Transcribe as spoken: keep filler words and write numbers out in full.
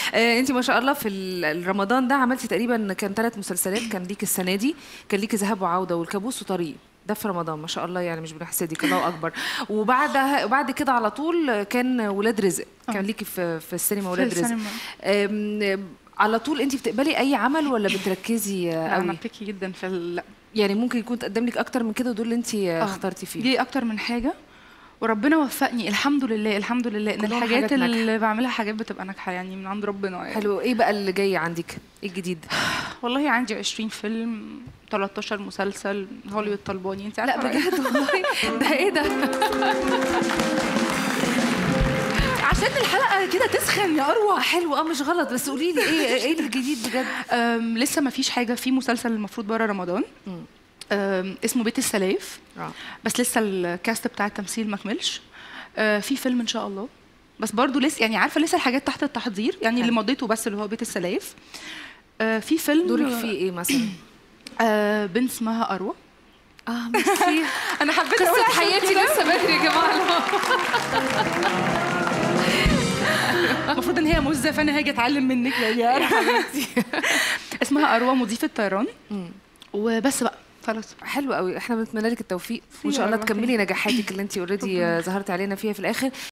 آه انت ما شاء الله في ال- رمضان ده عملتي تقريبا كان ثلاث مسلسلات، كان ليكي السنه دي كان ليكي ذهاب وعوده والكابوس وطريق، ده في رمضان ما شاء الله يعني مش بنحسدك، الله اكبر. وبعدها وبعد كده على طول كان ولاد رزق، كان ليكي في في السينما في ولاد رزق. السينما. آم، على طول انت بتقبلي اي عمل ولا بتركزي آه، لا انا قوي؟ بيكي جدا في ال... لا. يعني ممكن يكون تقدم لك اكتر من كده ودول اللي انت آه. اخترتي فيه؟ دي اكتر من حاجه، وربنا وفقني الحمد لله الحمد لله ان كلهم الحاجات حاجات ناجحة. اللي بعملها حاجات بتبقى ناجحه يعني من عند ربنا يعني. حلو. ايه بقى اللي جاي عندك؟ ايه الجديد؟ والله عندي عشرين فيلم، تلتاشر مسلسل، هوليوود طلباني انت لا عارفه. بجد والله ده ايه ده؟ عشان الحلقه كده تسخن يا اروى. حلو اه مش غلط، بس قولي لي ايه ايه الجديد بجد؟ أم، لسه ما فيش حاجه، في مسلسل المفروض بره رمضان مم. أم، اسمه بيت السلايف، اه بس لسه الكاست بتاع التمثيل ما كملش. أه، في فيلم ان شاء الله، بس برضو لسه يعني عارفه لسه الحاجات تحت التحضير يعني. اللي حلو. مضيته بس اللي هو بيت السلايف. أه، في فيلم دورك فيه ايه مثلا؟ أه، بنت اسمها اروى. اه ميرسي. انا حبيت اقول قصة عشان حياتي كده. لسه بدري يا جماعه. المفروض ان هي مزه، فانا هاجي اتعلم منك يا حبيبتي. اسمها اروى مضيفه طيران. مم. وبس بقى خلاص. حلو قوي، احنا بنتمنى لك التوفيق وان يا شاء الله رب. تكملي نجاحاتك اللي انت اوريدي ربنا ظهرتي علينا فيها في الاخر.